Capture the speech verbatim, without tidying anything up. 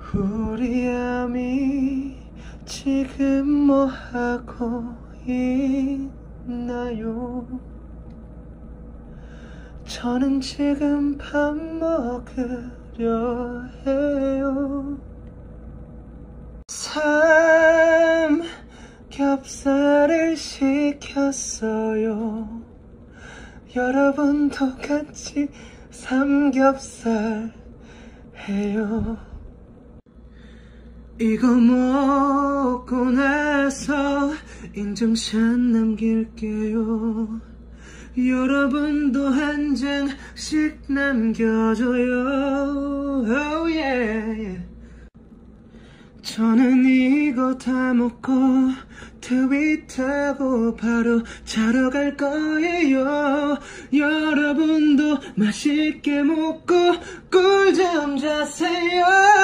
우리 아미 지금 뭐하고 있나요? 저는 지금 밥 먹으려 해요. 삼겹살을 시켰어요. 여러분도 같이 삼겹살 해요. 이거 먹고 나서 인증샷 남길게요. 여러분도 한 장씩 남겨줘요. Oh yeah. 저는 이거 다 먹고 트윗하고 바로 자러 갈 거예요. 여러분도 맛있게 먹고 꿀잠 자세요.